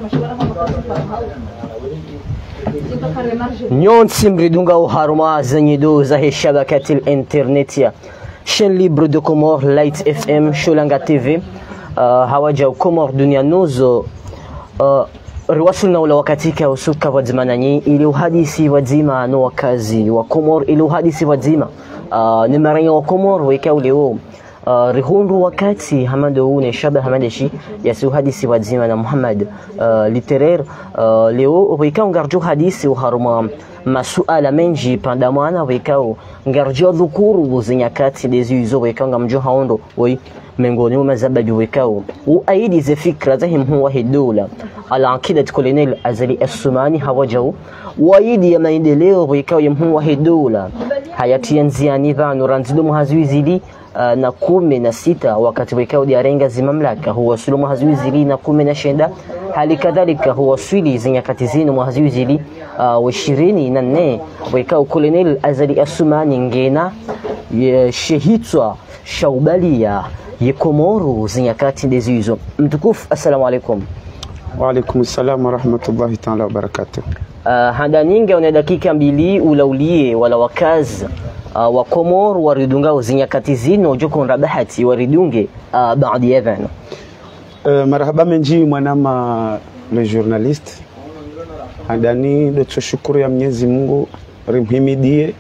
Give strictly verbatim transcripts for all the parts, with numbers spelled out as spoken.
Nyonsi mridunga uharuma zanyido za shabakati internetia chaîne libre de Comores Light F M Sholanga T V uh, hawaja Comores dunia nuzo uh, riwasulna ula wakatika usuka wadzimananyi ili uhadisi wadzima no wakazi wa Comores ili uhadisi wadzima uh, ni maranya wa Comores weka uleo Uh, rihundu wakati hamado une shaba hamadeshi yasi hadisi wadzima na Muhammad uh, literaire uh, leo wika ngarjo hadisi uharuma masuala menji pandamana wika ngarjo dhukuru zinyakati dezizo wika ngamjo haondo oi mengoni mazabaji wika u aidi ze fikra zahim huwa hidola ala akidat colonel azali as-sumani hawajau waidi ya maendeleo wika yemhuwa hidola hayati yanziani vanu ranzido muhazuizili Uh, na kumi na sita wakati wikao diarenga zimamlaka huwa sulu muhazuizili na kumi na shenda hali kadhalika huwa swili zinyakati zinu muhazuizili uh, wa ishirini na nne wikao kolonel azali asumani ngena shehitwa shaubalia ye Komoru zinyakati ndezizo mtukufu. Assalamu alaikum. Wa alaikum assalam wa rahmatullahi ta'ala wa barakatuh. Uh, handa ninge una dakika mbili ulaulie wala wakazi Uh, wa Comores waridunga uzinyakati zino joko nrabahati waridunge uh, baadi ya vano. Uh, marhaba menji mwanama le journaliste handani doto shukuru ya Mwenyezi Mungu rimhimidie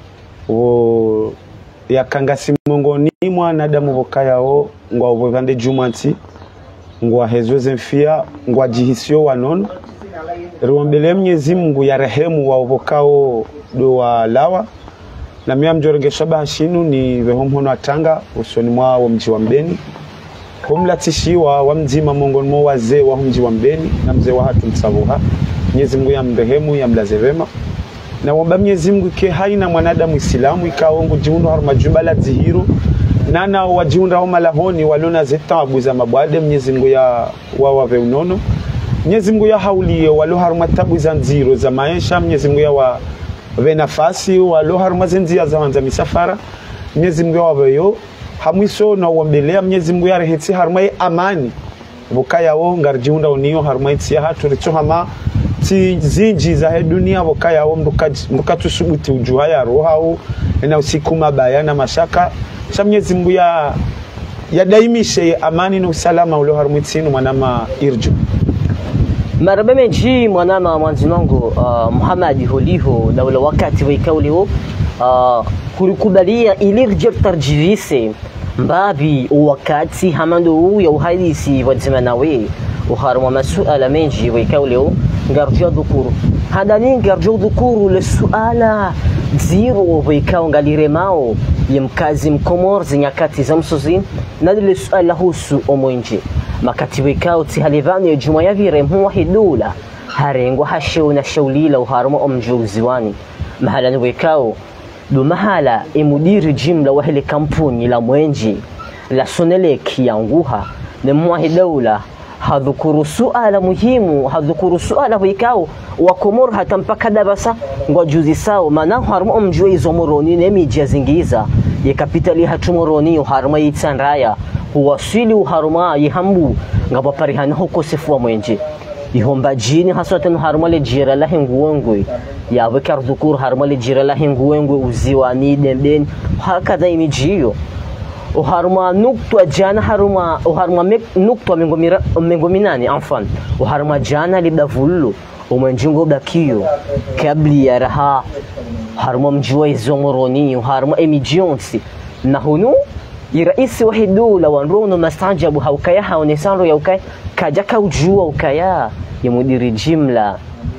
o ya kangasi mongoni mwanadamu vokayao ngwa vande jumanti ngwa hezweze mfia ngwa jihisio wanon riwombele Mwenyezi Mungu ya rehemu wa vokao do wa lawa na mimi mjorge shabaha shinu ni vehomhono atanga usoni mwa wa mji wa Mbeni kumlatishiwa wa mzima mongoni mwa wazee wa mji wa Mbeni na mzee wa hatu msavuha. Mwenyezi Mungu ya mrehemu ya mlaze wema na wamba Mwenyezi Mungu ke haina mwanadamu Islamu ikaongo jiundo haruma jumbala zihiru nana wajiunda wa malahoni walona zetabu za mabwade. Mwenyezi Mungu ya wawa veunono Mwenyezi Mungu ya haulie walo haruma tabu za nziro za maisha. Mwenyezi Mungu ya wa ve nafasi walo haruma zinzia za wanza misafara. Mwenyezi Mungu waweyo hamwiso na uambelea. Mwenyezi Mungu ya reheti haruma amani bukaya wo ngarjiunda uniyo haruma iti ya hatu rito hama ti zinji za he dunia bukaya wo mbuka tusubuti ujuha ya roha u na usiku mabaya na mashaka. Sha Mwenyezi Mungu ya ya daimishe amani na usalama ulo haruma iti mwanama irju. Maraba menji mwanama mwanzinongo uh, Muhammad holiho na ule wakati waikaulio uh, kurikubalia ilirje tarjivise mbabi wakati hamando u ya uhadisi wadzima nawe uharuma masuala menji waikaulio ngarjia dhukuru hadani ngarjia dhukuru le suala zero waikao ngaliremao yemkazi mkomor zinyakati za msuzin na le suala husu omwenje makati wikao ti halivani ya juma ya vire mhuwa hidula harengwa hashew na shawlila uharuma omjuziwani mahala ni wikao do mahala imudiri jimla wa hili kampuni la mwenji la soneleki ya nguha ni mhuwa hidula hadhukuru suala muhimu hadhukuru suala wikao wa Komoro hata mpaka dabasa ngwa juzi sao mana haruma omjwe izo moroni nemi jazingiza ye kapitali hatumoroni uharuma yitsanraya huwasili uharuma yihambu ngaba parihana hukosefu wa mwenje ihomba jini haswatan haruma le jira la henguwengwe ya wekar dhukur haruma le jira la henguwengwe uziwani denden hakadha imijiyo uharuma nuktwa jana haruma uharuma nuktwa mengomira mengominani afan uharuma jana libdavullu umwenjingo bakiyo kabli ya raha haruma mjua izomoroni uharuma emijionsi na hunu iraisi wahidula wanrono mastajabu haukaya haonesano ya ukaya kajaka ujua ukaya ya mudiri jimla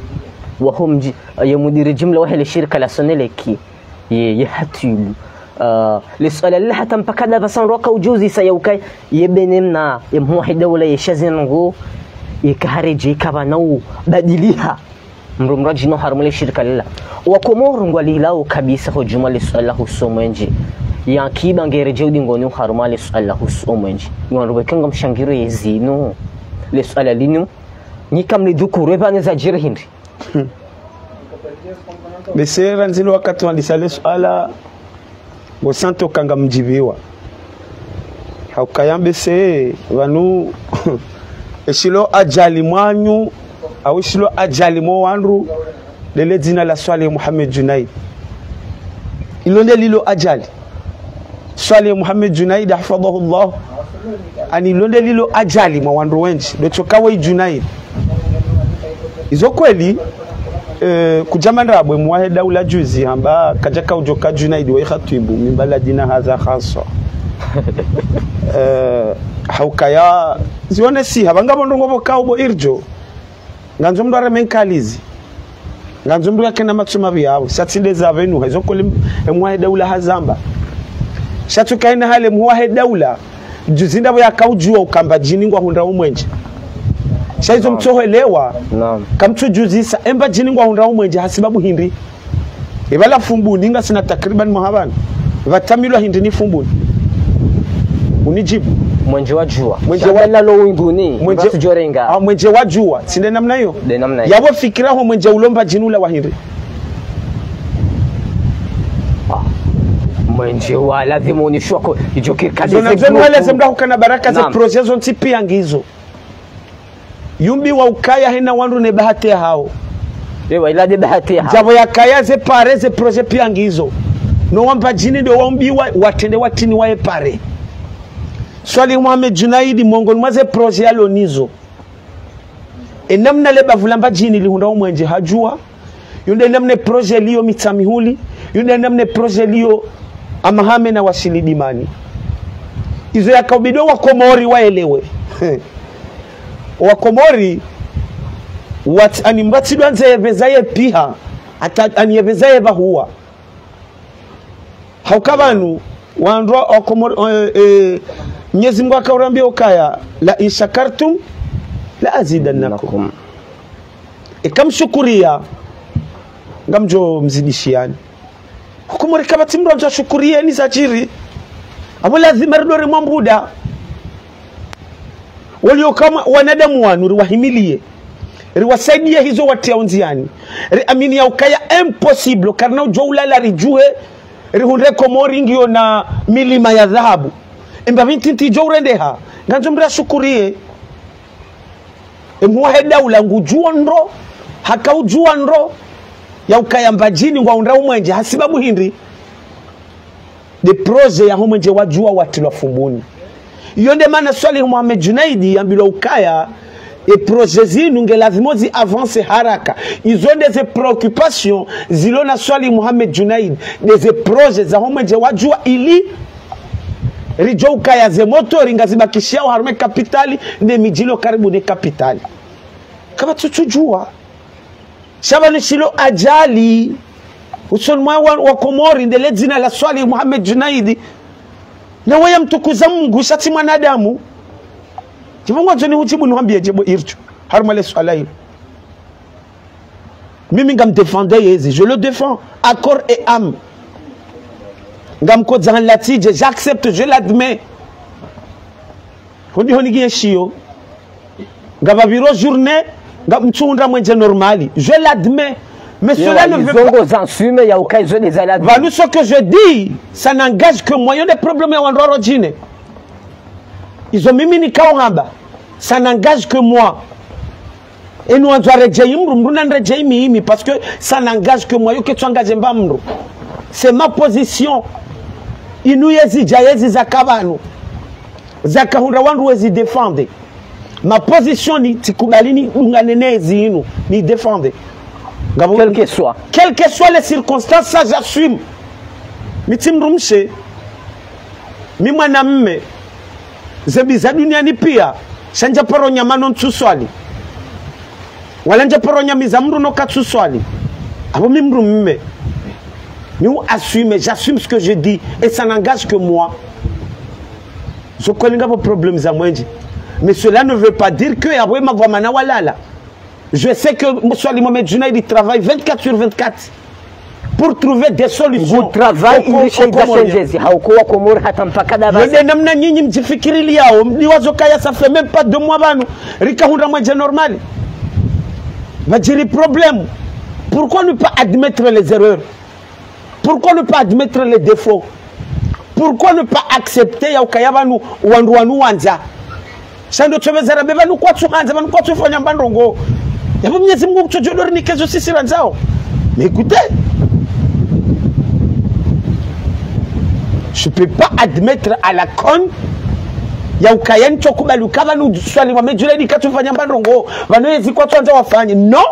wahum ya mudiri jimla wahili shirika la soneleki ye hatilu uh, lisala lillaha tampakada basan roka ujuzi sa ya ukaya ye benemna ya muwahidula ya shazinangu ye kahariji ikabanau badiliha mrumraji no harumule shirika lilla wa Komoro ngwalilao kabisa hujuma lisala husomwenji ya kiba ngere jodi ngoni haruma le suala husu omwenji ngwanruwe kanga mshangiro yezino le suala linu ni kamli dukuru bane za jirhindi besera nzilo wakati walisale suala go santo kanga mjibiwa haukayambe se vanu eshilo ajali mwanyu au eshilo ajali mwa wanru lele dina la Swaleh Muhammad Junaid ilonde lilo ajali Swaleh Muhammad Junaid hafadhahu Allah ani londe lilo ajali mwa wanru wenji dochokawa Junaid izo kweli eh, kujamanrabwe mwahe daula juzi hamba kajaka ujoka Junaid wa khatibu min baladina hadha khassa eh haukaya zione si habanga ndongo boka bo irjo nganzo mndwara menkalizi nganzo mndu yake na matsuma byabo satsinde za venu hizo kuli mwahe daula hazamba shatukaina hale mwahe daula juzinda bo yakaujua ukamba jini ngwa hunda umwenje shaizo mtohelewa naam kamtu juzisa emba jini ngwa hunda umwenje hasibabu hindi ibala fumbuni nga sina takriban mahabana vatamilwa hindi ni fumbuni unijibu mwenje wajua mwenje wala lo winguni mwenje jorenga ah mwenje wajua sinde namna hiyo de namna hiyo yabo fikira ho mwenje ulomba jinula wahindi ah mwenje wa lazima unishwa ko ijoke kazi zona zenu wale zemda hukana baraka za project zonti pia ngizo yumbi wa ukaya hena wandu ne bahati hao ewa ila de bahati hao jabo ya kaya ze pare ze project pia ngizo no wamba jini ndio wambi wa watende watini wae pare Swaleh Muhammad Junaid mongoni mwaze projet ya lonizo enamna le bavulamba jini lihunda umwenje hajua yunde namne projet liyo mitamihuli yunde namne projet liyo amahame na wasili dimani izo yakabido wa Komori waelewe wa Komori wat animbati dwanze yebezaye piha ata aniyebezaye bahuwa haukabanu wanro wa Komori eh Mwenyezi Mungu akawaambia ukaya la inshakartum la azidannakum ikamshukuria ngamjo mzidishiani hukumuri kabati mro mjo shukuria ni sajiri abo lazima rdore mwambuda walio kama wanadamu wanu riwahimilie riwasaidie hizo watia unziani ri amini ya ukaya impossible karna ujo ulala rijue rihunde Komori ngio na milima ya dhahabu emba vinti jorendeha nganzo mbra shukurie emwa daula ngujua ndo hakaujua ndo ya ukayamba jini ngwa unda umwenje hasibabu hindi de projet ya umwenje wajua watilwa fumbuni yonde maana Swaleh Muhammad Junaid ambilo ukaya e projet zinu ngelazimozi avance haraka izonde ze préoccupations zilona Swaleh Muhammad Junaid des projets za umwenje wajua ili rijouka ya ze motori ngazibakishia harume kapitali ne mijilo karibu ne kapitali kama tutujua shabani shilo ajali usonwa wa Komori ndele jina la Swaleh Muhammad Junaid na waya mtukuza Mungu shati mwanadamu jivangu joni hujibu niambie jebo ircho harume le swala hilo mimi ngam défendre yezi je le défends à corps et âme ngamko zan latije j'accepte je l'admets hodi honi gieshio ngaba biro journée ngam mchunda mwenje normali je l'admets mais cela ne veut pas ya ukaizo des alades va nous ce que je dis ça n'engage que moi il y a des problèmes ya wandoro jine izo mimi ni kaongamba ça n'engage que moi et nous on doit rejei mru mru na rejei mimi parce que ça n'engage que moi yo ke twangaje mbamru c'est ma position inu yezi jayezi zakabanu zakahunda wandu wezi défendre ma position ni tikubalini unganenezi inu ni défendre quel que soit quelles que soient les circonstances ça j'assume mitimrumshe mi mwanamme zebiza duniani pia shanja poronya manon tuswali wala nje poronya mizamru no katsuswali abo mimrumme nous assumons, j'assume ce que je dis et ça n'engage que moi. Je connais pas vos problèmes à moi. Mais cela ne veut pas dire que je sais que Swaleh Muhammad Junaid travaille vingt-quatre sur vingt-quatre pour trouver des solutions. Vous travaillez il chez Gachenjezi. Haukoa Komori hata mpaka Davasa. Yode namna nyinyi mjifikiri yao mliwazo kaya ça fait même pas deux mois banu. Rika hunda mwenje normal. Majiri problème. Pourquoi ne pas admettre les erreurs? Pourquoi ne pas admettre les défauts? Pourquoi ne pas accepter ya ukayabanu wandu wanu wanza? Shando chobeza rabe banu kwa tuanza banu kwa tufanya mbandongo. Yabo Mwenyezi Mungu kutojodori ni kezo sisi ranzao. Mais écoutez, je peux pas admettre à la con ya ukayen chokubali ukava nu swali wa mejule ni katufanya mbandongo. Banoezi kwa tuanza wafanye. Non.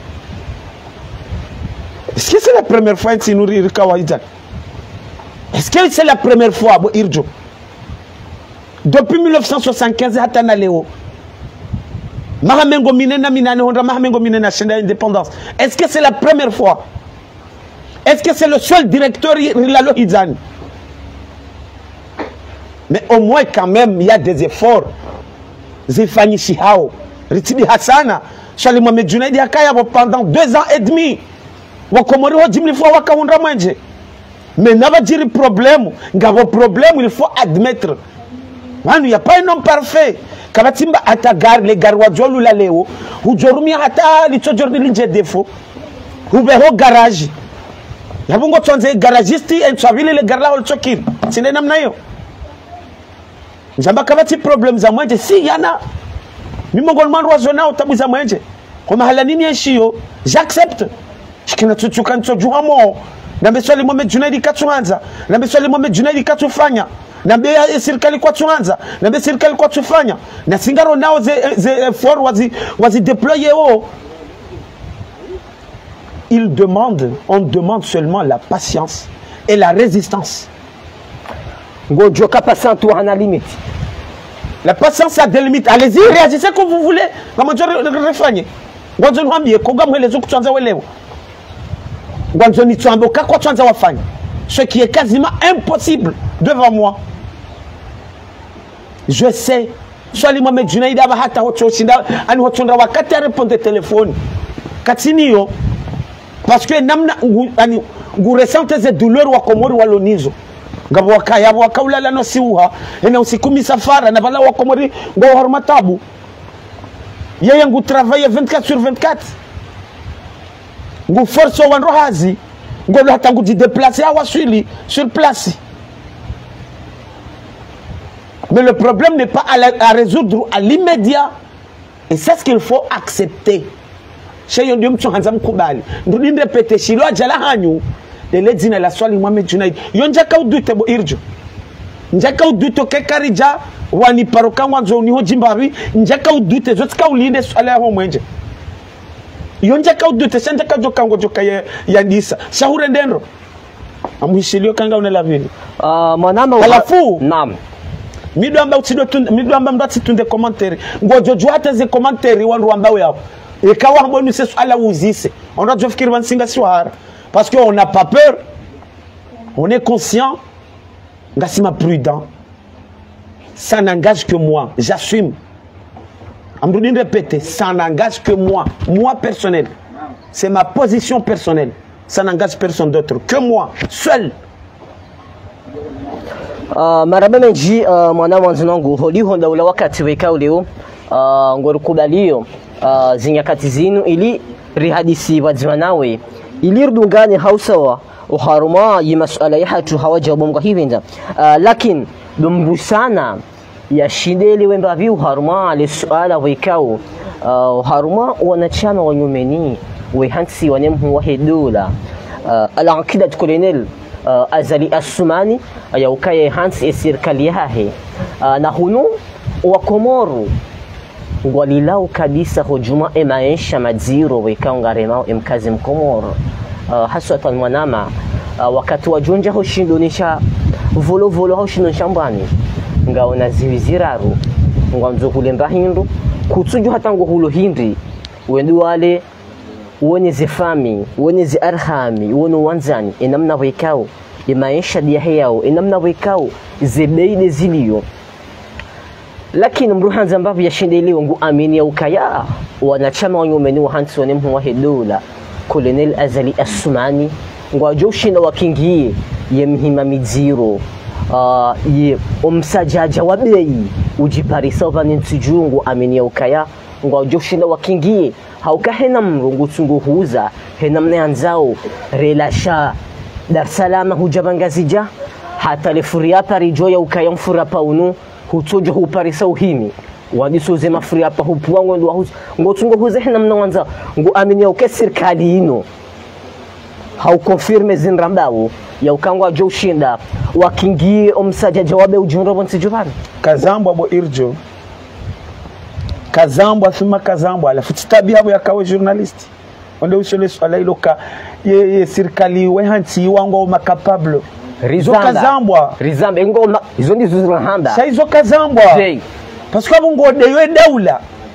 Est-ce que c'est la première fois que nous rikawaïda? Est-ce que c'est la première fois bo irjo? Depuis mille neuf cent soixante-quinze hata na leo. Mahamengo minena minane honda mahamengo minena chenda indépendance. Est-ce que c'est la première fois? Est-ce que c'est le seul directeur Rilalo Hizani? Mais au moins quand même il y a des efforts. Zifani Shihao, Ritidi Hassana, Charlie Mohamed Junaidi Hakaya pendant deux ans et demi. Wakomori ho jimli fois wakaunda manje. Mais n'a pas dire problème, ngavo problème il faut admettre. Il n'y a pas un homme parfait. Kabatimba atagar les garwajolu la leo, ou jorumi hata li tojorni linje defo. Ou beho garage. Yabungo tonze garagisti en twavili le garla hol chokir. Sine namna yo. Njamba kabati problem za mwenje si yana. Mimongo man wazona utabu za mwenje. Kwa mahala nini yeshio, j'accepte. Shikina tuchuka ntojuha mo. Nambe swali Mohamed Junaidi katuanza. Nambe swali Mohamed Junaidi katufanya. Nambe serikali kwa tuanza. Nambe serikali kwa tufanya. Na singaro nao ze ze for wazi wazi déployer o. Il demande, on demande seulement la patience et la résistance. Ngojo kapasa tu ana limite. La patience a des limites. Allez-y, réagissez comme vous voulez. Comment tu refagner? Ngojo nwambie koga mwelezo kutuanza welewo. Ngojo ni tuambo kwa tuanza wafanya. Ce qui est quasiment impossible devant moi. Je sais. Swali Mohamed Junaidi aba hata hotoshinda ani hotonda wakati répondre téléphone. Katiniyo parce que namna ani ngu ressente ze douleur wa komori walonizo. Ngabo wakaya wakaulala no siuha ena usikumi safara na bala wa komori ngo hormatabu. Yeye ngu travailler vingt-quatre sur vingt-quatre. Ngu force wa rohazi. Ngo hata ngu déplacer awaswili sur place. Mais le problème n'est pas à, la, à résoudre à l'immédiat. Et c'est ce qu'il faut accepter. Chez Yondium Tsohanzam Koubali. Nous ne répétons Chilo Adjala Hanyu. De l'Edzina la Swali Mohamed Junaidi. Yonjaka ou dute bo irjo. Njaka ou dute ke karija. Wani paroka wanzo ni ho jimbabi. Njaka ou dute zotka ou linde swala ho mwenje. Yonjaka ou dute. Shanjaka joka ngo joka yandisa. Shahure ndendro. Amuhishilio kanga unela vini. Uh, manama Alafu. Naam. Mido amba utido tunde mido amba mdati tunde commentaire ngojo jua hata ze commentaire wandu ambao yao ikawa mbonu sesu ala uzise on doit faire vansinga swara parce que on n'a pas peur, on est conscient, ngasima prudent, ça n'engage que moi, j'assume. Amdoudine répéter, ça n'engage que moi, moi personnel, c'est ma position personnelle, ça n'engage personne d'autre que moi seul. Uh, maraba menji uh, mwana wanzinangu holi honda ula wakati weka uleo uh, ngorukubaliyo uh, zinyakati zinu ili rihadisi wadzimanawe ili rdungani hausawa uharuma yimasuala yahatu hawajabu mga hivinda uh, lakin dumbusana ya shindeli wembavi uharuma le suala wekao uh, uharuma wanachama wanyumeni wehansi wanemhu wahedula uh, al-aqida kolonel Uh, Azali Assumani ya ukaye Hans e serikali yahe uh, na hunu wa Komoro ngwalilau kabisa hujuma e maisha madziro weka ngaremao emkazi mkomoro uh, haswa tanwanama uh, wakati wa junja hoshindonisha volo volo hoshindonisha mbani ngaona ziwiziraru ngwanzo kulemba hindu kutsuju hata ngo hulo hindi wendu wale wone zifami wone zi arhami wone wanzani enamna wekao imaisha dia yao enamna wekao zebeide zilio lakini mruhanza mbavu yashindeliwa ngu amini ya ukaya wanachama wanyumeni wa hansi wanemhu wa hedula Colonel Azali Assumani ngwajoshinda wakingie ye mhima midziro uh, ye omsajaja wabei ujiparisa uvani nsujungu amini ya ukaya ngwajoshinda wakingie hauka hena mrungu tsungu huza hena mneanzao relasha Dar Salama hujabangazija hata lefuria parijo ya ukaya mfura paunu hutojo huparisa uhimi wadisoze mafuri hapa hupuwa ngo ndo ngo tungo huzehna mnawanza ngo amini uke serikali ino hau confirme zinrambawo ya ukangwa jo shinda wakingie omsaja jawabe ujunro bonsi jubana kazambo abo irjo kazambo afima kazambo alafu titabi abo yakawe journalist onde usole swala ilo ka ye, ye serikali we hanti wango makapable rizamba kazambwa rizamba ngo izo ndizo zirahamba sa izo kazambwa parce que abongo de we daula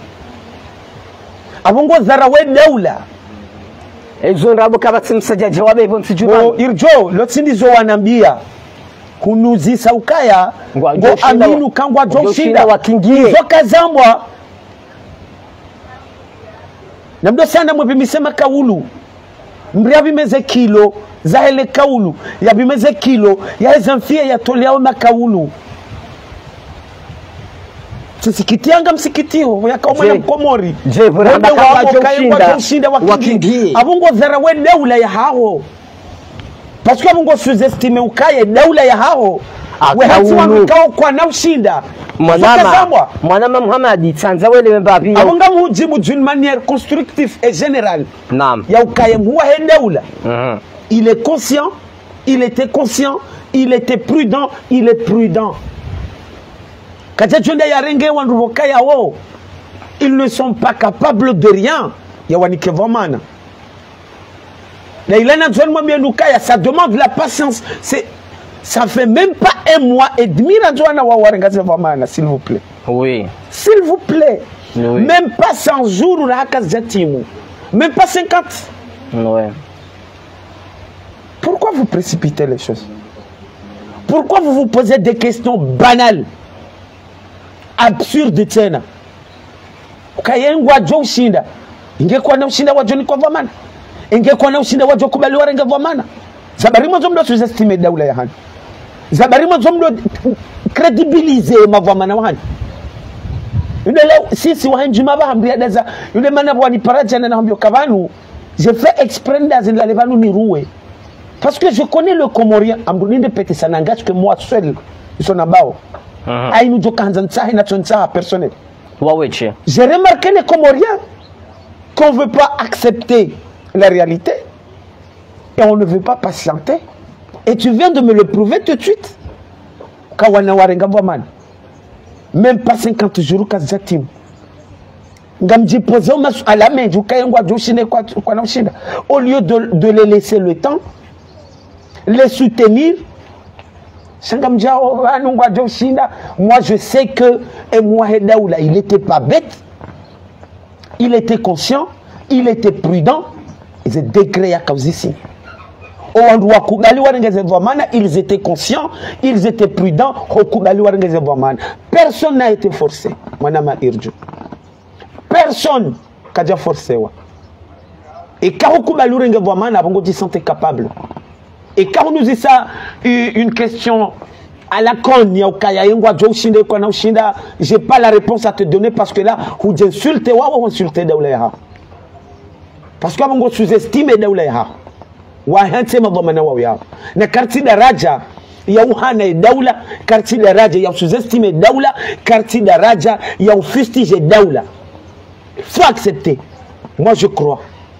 abongo zara we daula ezo ndabo kabatsi msaja jawabe ibo nsijubana oh, irjo lotindizo wanambia kunuzisa ukaya ngo aminu kangwa jo shinda wakingie izo kazambwa namdo sana mwe bimisema kaulu mbria bimeze kilo za hele kaulu ya bimeze kilo ya ezamfia ya toleao na kaulu tusikitianga msikitio ya kaumana mkomori je buranda kangwa shinda wakingie abungo zara we daula ya hao parce que abungo sous-estime ukaye daula ya hao we hati wangikao kwa na ushinda mwanama mwanama Muhammad tsanza wele mbabi abunga mujibu d'une manière constructive et générale naam ya ukaye mwa he daula mhm il est conscient il était conscient il était prudent il est prudent kaja jonda ya renge wanruboka ya wo ils ne sont pas capables de rien ya wanike vomana na ilana zone moi bien ukaya ça demande la patience c'est ça fait même pas un mois et demi na wa warengaze vomana s'il vous plaît oui s'il vous plaît oui. Même pas cent jours la hakazatimu même pas cinquante oui. Pourquoi vous précipitez les choses? Pourquoi vous vous posez des questions banales, absurdes tena? Ukayengwa jo ushinda. Ingekuwa na ushinda wa John kwa vamana. Ingekuwa na ushinda wa Jokubali warenga vamana. Zabarimo zomdo sous-estimer daula ya hani. Zabarimo zomdo crédibiliser mavamana wa hani. Yule leo sisi wa njuma ba hambia daza yule mana bwani paraja na hambio kavanu. J'ai fait exprès d'aller la levanu ni roué. Parce que je connais le Comorien, Ambouninde Pete, ça n'engage que moi seul. Ils sont là-bas. Aïe, nous sommes personnel. J'ai remarqué les Comoriens qu'on ne veut pas accepter la réalité et on ne veut pas patienter. Et tu viens de me le prouver tout de suite. Même pas cinquante jours, au lieu de, de les laisser le temps, les soutenir. Moi je sais que il n'était pas bête, il était conscient, il était prudent, il était décréé à cause ici. Ils étaient conscients, ils étaient prudents. Personne n'a été forcé. Personne n'a été forcé. Et quand on se sentait capable. Et quand on nous dit ça, une question à la con, j'ai pas la réponse à te donner parce que là, vous insultez ou vous insultez Daouléha. Parce que vous sous-estimez Daouléha. Vous avez un quartier de Raja. Il y a un Daoula, quartier de Raja, il y a sous-estimé Daoula, quartier de Raja, il y a fustigé Daoula. Il faut accepter. Moi, je crois.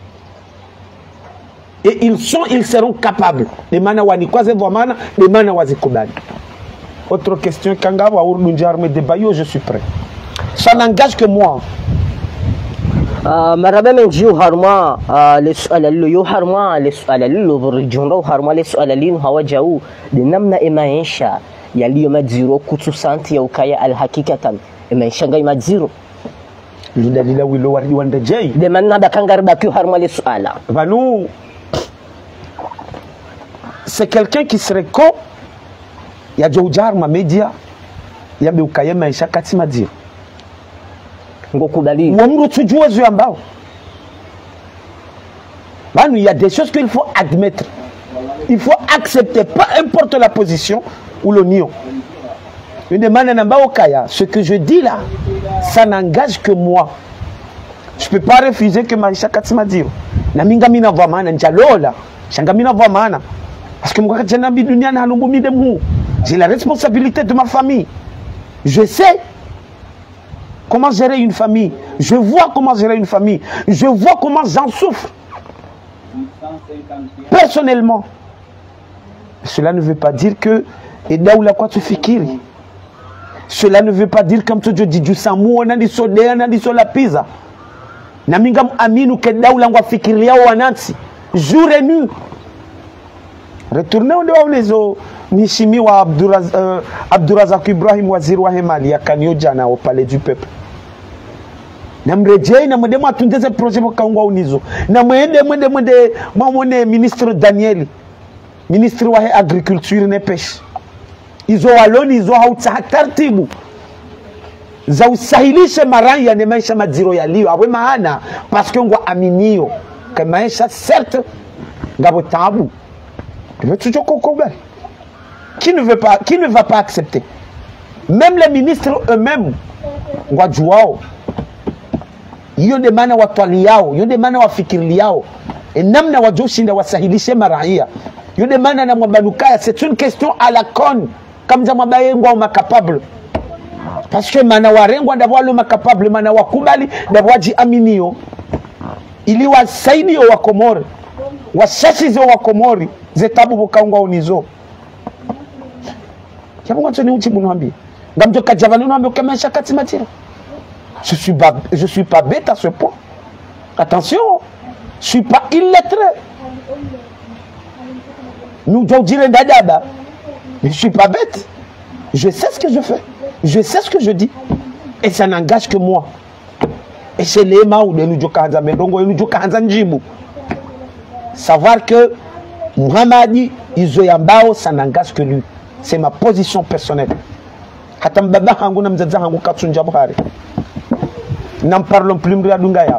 Et ils sont, ils seront capables. Les manawani kwaze vomana, les manawazi kubani. Autre question, Kangawa Urlunjarme de Bayo, je suis prêt. Ça n'engage que moi. مرحبا من جيو هرما لسؤال اللي يو هرما لسؤال اللي برجونو هرما لسؤال اللي هو جاو لنمنا إما ينشا يلي يوم تزيرو كتو سانتي يو كايا الحقيقة إما ينشا غاي ما تزيرو لولا لولا ولو وردي واندا جاي دمنا بكانغار باكيو هرما لسؤال Vanou, c'est quelqu'un qui serait con. Il y a Joe Jarma média, il y a Beukaya Maïcha Katima dire. Il y a des choses qu'il faut admettre. Il faut accepter, peu importe la position ou l'union. Ce que je dis là, ça n'engage que moi. Je ne peux pas refuser que Maïcha Katima dire. Parce que j'ai la responsabilité de ma famille. Je sais. comment gérer une famille. Je vois comment gérer une famille. Je vois comment j'en souffre. Personnellement. Cela ne veut pas dire que Edaoula kwa tufikiri. Cela ne veut pas dire comme tu dis du samu on a dit sodea on a dit la pizza. Na mingam aminu ke Edaoula ngwa fikiri yao wanansi. Jour et nuit. Retournez au dehors les eaux. Nishimi wa Abduraz, euh, Abdurazak Ibrahim waziri wa Hemali ya kanyo jana au palais du peuple. Na mrejei na mwende mwatundeze projet wakaungwa unizo. Na mwende mwende mwende mwende ministre Danieli. Ministre wa agriculture ne pêche. Izo waloni izo hautaratibu. Za usahilishe marangi ya ne maisha madziro ya liyo. Awe maana parce que ngwa aminio. Ke maisha certes ngabo tabu. Mais toujours kokobel. Qui ne veut pas, qui ne va pas accepter? Même les ministres eux-mêmes, ngwajuao. Iyo de mana watwali yao, iyo de mana wafikiri yao. Et namna wajoshinda wasahilishe maraia. Iyo de mana na mwabanukaya, c'est une question à la con. Comme za mwabaye ngwa umakapable. Parce que mana warengwa ndawa lo makapable, mana wakubali ndawa ji aminio. Ili wasaidi wa Komori. Wasasizo wa Komori. Zetabu bukaungwa unizo. Kiamunga toni uchi bunwambi. Gamjo kajavani unwambi ukemesha kati matira. Je suis pas, je suis pas bête à ce point. Attention, je suis pas illettré. Nous dire d'adaba. Mais je suis pas bête. Je sais ce que je fais. Je sais ce que je dis. Et ça n'engage que moi. Et c'est les mains de nous jokanza mendongo et nous jokanza njibu. Savoir que Muhammadi Izoyambao, ça n'engage que lui. C'est ma position personnelle. Hatam baba hangu na mzaza hangu katsunja buhari. N'en parlons plus mriadungaya.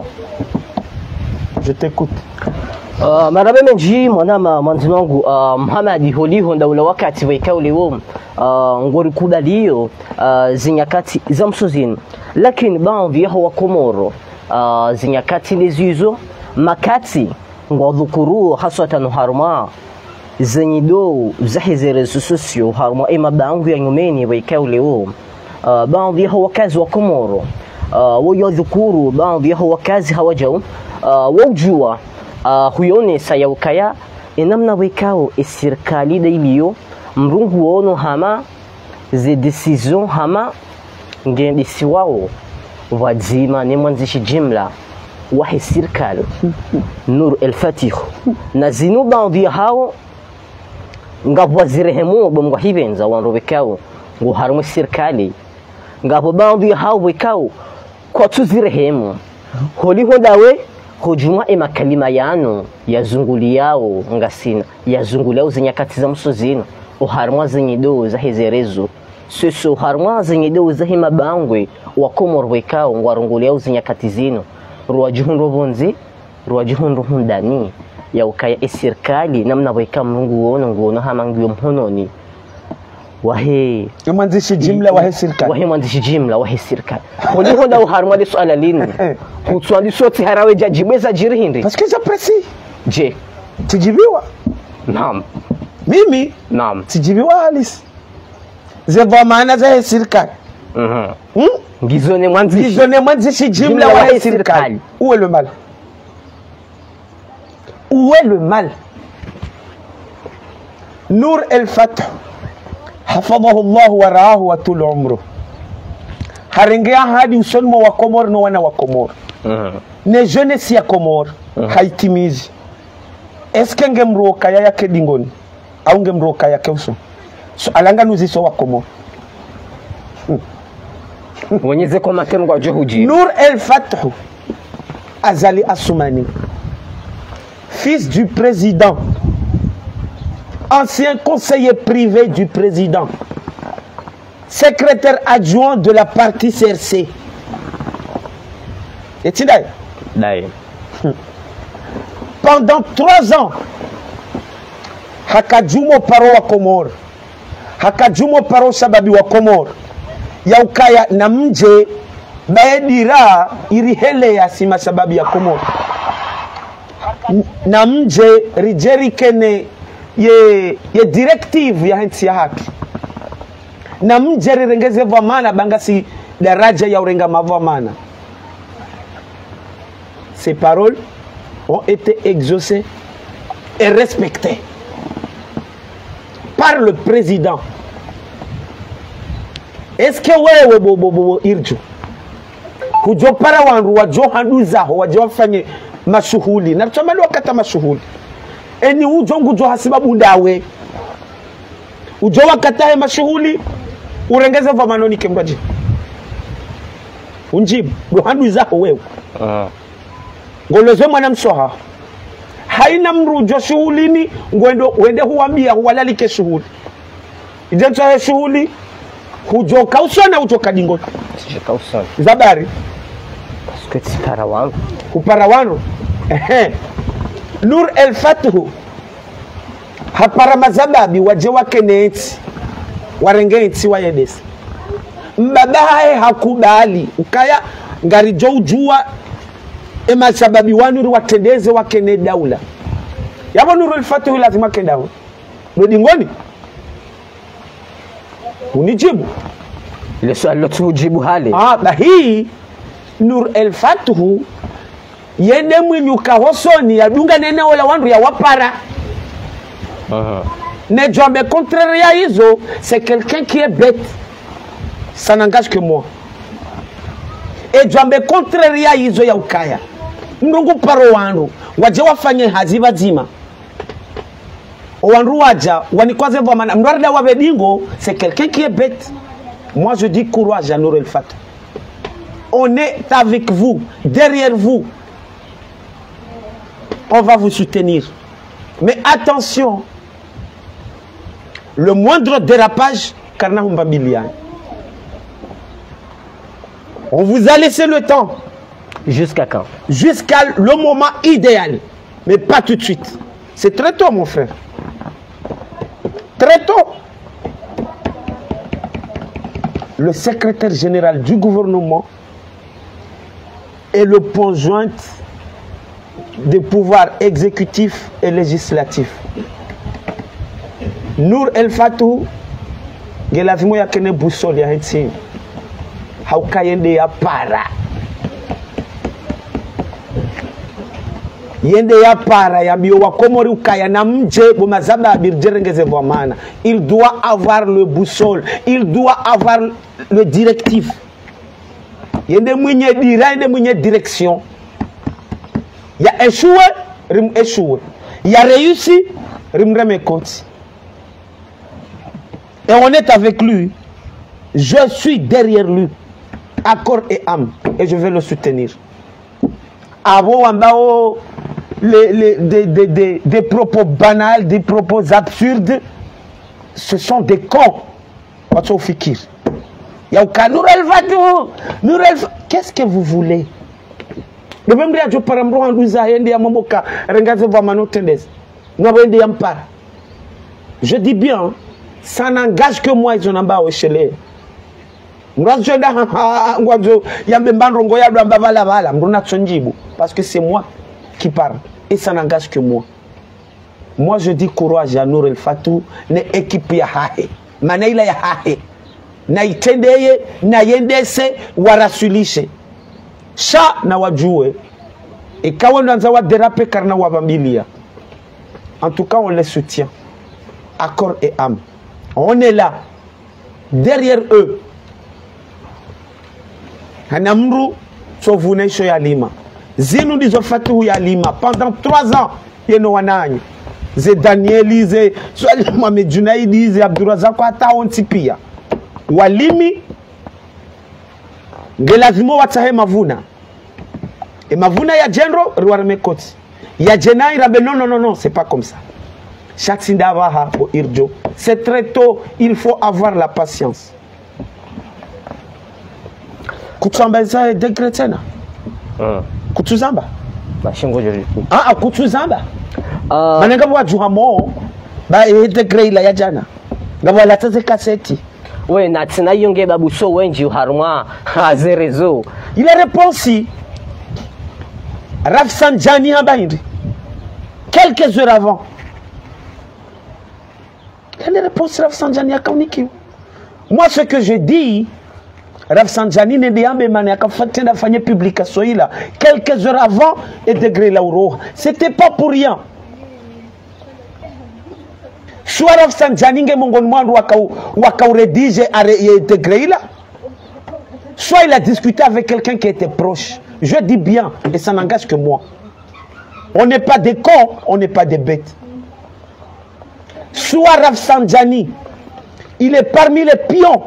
Je t'écoute. Uh, marabe menji mwanama mwanzinongu uh, Muhammadi holiho ndaula wakati waikauli wo uh, ngori kubaliyo uh, zinyakati za msuzini. Lakini baadhi ya wa Komoro uh, zinyakati lezizo makati ngwadhukuru haswatan harma zenyido zahize rezo sosio harma ima bangu ya nyumeni waikauli wo uh, baadhi ya wakazi wa Komoro uh, wayadhukuru baadhi ya wakazi hawajao uh, wajua Uh, huyone sayaukaya inamna wekao esirkali dailiyo mrungu wono hama ze decision hama ngendisi wao wadzima ni mwanzishi jimla wahi sirkali Nur el-Fatih na zinu baadhi hao ngabo wazirehemu bomwa hibenza wanro wekao nguharmu sirkali ngabo baadhi hao wekao kwa tuzirehemu holi hondawe hujuma ema kalima yano yazunguli yao ngasina yazunguli yao zinyakati za msozino uharmwa zinyido za hizerezo seso uharmwa zinyido za himabangwe wa Komoro wekao ngwarunguli yao zinyakati zino ruwajuhun robonzi ruwajuhun ruhundani ya ukaya esirkali namna weka mrungu wono ngono hamangiyo mhononi wahe mwanzishi jimla wahe sirkali wahe mwanzishi jimla wahe sirkali holi honda uharmwa de suala lini kutswandi soti harawe jajibweza jirihindi parce que j'apprécie je tijibiwa naam mimi naam tijibiwa halisi zeva maana za sirkali mhm hmm? ngizone mwanzishi ngizone mwanzishi jimla wahe sirkali où est le mal où est le mal Nur el-Fatih حفظه الله ورعاه وطول عمره harengea hadi usonmo wa Komoro no wana wa Komoro mhm ne jeunesse ya Komoro haitimizi eske ngemroka ya yake dingoni au ngemroka yake uso so alanga nuziso wa Komoro wonyeze kwa makeno kwa juhuji Nur el-Fatih Azali Assoumani fils du président ancien conseiller privé du président, secrétaire adjoint de la partie C R C. Et-il d'ailleurs pendant trois ans, Hakajumo paro wa Komoro, Hakajumo paro sababi wa Komoro, yaukaya na mje baedira irihele ya sima sababi ya Komoro, na mje rijeri kene ye ye directive ya nchi ya haki na mjeri rengeze vamana bangasi daraja ya urenga mavamana. Ces paroles ont été exaucées et respectées par le président. Est-ce que wewe bobo bobo irjo kujopara wandu wajo handuzaho wajo wafanye mashuhuli na tumali wakata mashuhuli eni ujo ngujo hasiba bundawe ujo wakatahe mashuhuli urengeze va manoni kembaji unjibu do handuzaho wewe uh. Ngolozwe mwana msoha haina mrujo shuhulini ngwendo wende huambia huwalalike shuhuli ijenzo ya shuhuli hujoka usona ujoka dingo Ujoka usona zabari Parce parawano kuparawano ehe Nur El Fatuhu hapara mazababi waje wake neti warengeti wa yedesi mbabaye hakubali ukaya ngarijo ujua ema sababi wanu watendeze wake ne daula yabo Nur El Fatuhu lazima kendawo ndingoni unijibu ile swali lotu ujibu hali ah na hii Nur El Fatuhu yende mwinyuka hosoni ya dunga nene wala wandu ya wapara uh -huh. Ne jombe contraire ya hizo c'est quelqu'un qui est bête ça n'engage que moi et jombe contraire ya hizo ya ukaya ndungu paro wandu waje wafanye haziba zima wandu waja wanikwaze vwa mana mnwarda wa bedingo c'est quelqu'un qui est bête. Moi je dis courage à Nur El Fatuhu, on est avec vous, derrière vous, on va vous soutenir, mais attention, le moindre dérapage, on vous a laissé le temps. Jusqu'à quand? Jusqu'à le moment idéal, mais pas tout de suite. C'est très tôt mon frère, très tôt. Le secrétaire général du gouvernement est le point joint des pouvoirs exécutifs et législatifs. Nur El Fatuhu gelazimo ya kene busoli ya hitsi haukayende ya para yende ya para ya bio wakomori ukaya na mje bomazaba abirjerengeze vwa mana. Il doit avoir le boussole, il doit avoir le directif. Yende mwenye dira, yende mwenye direction. Ya échoué, rim échoué. Ya réussi, rim reme compte. Et on est avec lui. Je suis derrière lui, à corps et âme, et je vais le soutenir. Abo ambao les, les, des, des, des, des propos banals, des propos absurdes, ce sont des cons. Qu'est-ce que vous voulez? Je dis bien, ça n'engage que moi, ils ont au chelé. Parce que c'est moi qui parle et ça n'engage que moi. Moi je dis courage à Nur El Fatuhu, ne équipe ya hahe manaila ya hahe na itendeye na yendese warasulishe sha na wajue ikawa ndanza wa déraper karna wa bambilia. En tout cas on les soutient à corps et âme. On est là derrière eux. Hanamru sovunesho ya lima zinu ndizo Fatuhu ya lima pendant trois ans yeno wananyi ze Danieli ze swali Mohamed Junaidi ze Abdurazak hata onti pia walimi ngelazimo watahe mavuna e mavuna ya genro riwaremekoti ya jenai rabe non non non non c'est pas comme ça. Shatsindavaha o irjo, c'est très tôt, il faut avoir la patience. Kutuzamba za dekretena uh. Kutuzamba bashingo jeri ah ah kutuzamba uh. Mananga bwa juhamo ba e dekre ila ya jana ngabo la tze kaseti we na tsina yonge babu so wenji harma hazerezo il a répondu Rafsanjani Habaindi quelques heures avant. Elle répond Rafsanjani à Kaunikiu. Moi ce que je dis Rafsanjani ne diambe mane akafatenda fanye publication ila quelques heures avant et degré la uroha. C'était pas pour rien. Soit Rafsanjani nge mongoni mwandu wakau wakau rédige et degré ila. Soit il a discuté avec quelqu'un qui était proche. Je dis bien, et ça n'engage que moi. On n'est pas des cons, on n'est pas des bêtes. Soit Rafsanjani, il est parmi les pions.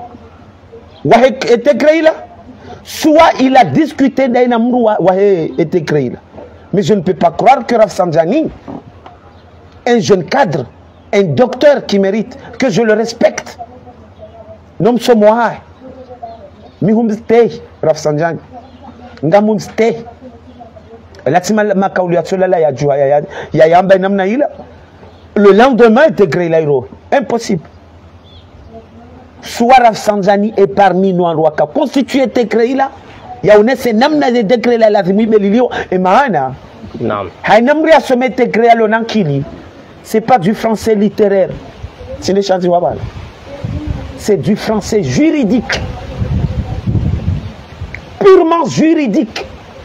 Soit il a discuté d'un amour était créé là. Mais je ne peux pas croire que Rafsanjani, un jeune cadre, un docteur qui mérite, que je le respecte, non c'est moi. Mi humstay Rafsanjani. Nga humstay. Latima makaulia tsola la ya jua ya ya yamba namna ila. Le lendemain intégré l'aéro. Impossible. Soit Rafsanjani est parmi nous en Rwaka. Constitué intégré là. Ya unese namna de décret la lazimi belilio et maana. Non. Hainamri a sommet intégré à l'onankili. C'est pas du français littéraire. C'est les chantiers wabal. C'est du français juridique. Purement juridique.